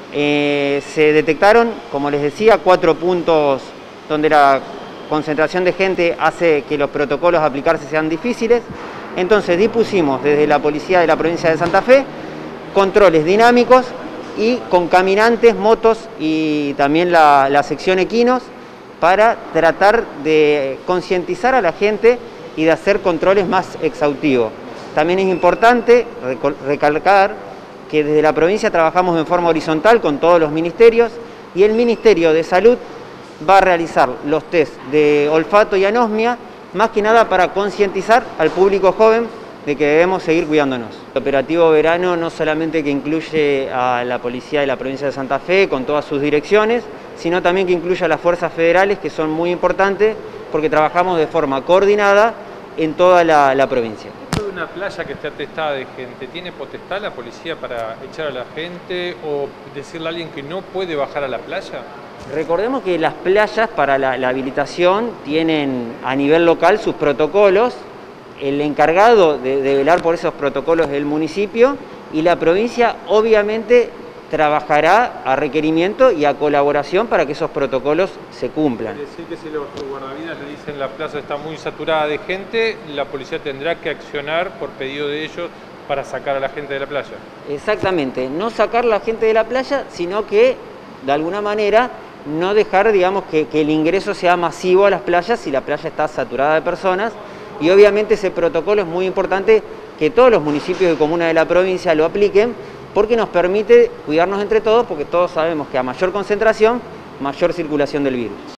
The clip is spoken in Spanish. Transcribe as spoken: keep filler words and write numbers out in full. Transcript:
Eh, se detectaron, como les decía, cuatro puntos donde la concentración de gente hace que los protocolos a aplicarse sean difíciles. Entonces dispusimos desde la policía de la provincia de Santa Fe controles dinámicos y con caminantes, motos y también la, la sección equinos para tratar de concientizar a la gente y de hacer controles más exhaustivos. También es importante recalcar que desde la provincia trabajamos en forma horizontal con todos los ministerios y el Ministerio de Salud va a realizar los test de olfato y anosmia, más que nada para concientizar al público joven de que debemos seguir cuidándonos. El operativo verano no solamente que incluye a la policía de la provincia de Santa Fe con todas sus direcciones, sino también que incluye a las fuerzas federales, que son muy importantes porque trabajamos de forma coordinada en toda la, la provincia. De una playa que esté atestada de gente, ¿tiene potestad la policía para echar a la gente o decirle a alguien que no puede bajar a la playa? Recordemos que las playas para la, la habilitación tienen a nivel local sus protocolos. El encargado de, de velar por esos protocolos es el municipio y la provincia obviamente trabajará a requerimiento y a colaboración para que esos protocolos se cumplan. Es decir, que si los guardavidas le dicen la plaza está muy saturada de gente, la policía tendrá que accionar por pedido de ellos para sacar a la gente de la playa. Exactamente, no sacar a la gente de la playa, sino que de alguna manera no dejar, digamos, que, que el ingreso sea masivo a las playas si la playa está saturada de personas. Y obviamente ese protocolo es muy importante que todos los municipios y comunas de la provincia lo apliquen, porque nos permite cuidarnos entre todos, porque todos sabemos que a mayor concentración, mayor circulación del virus.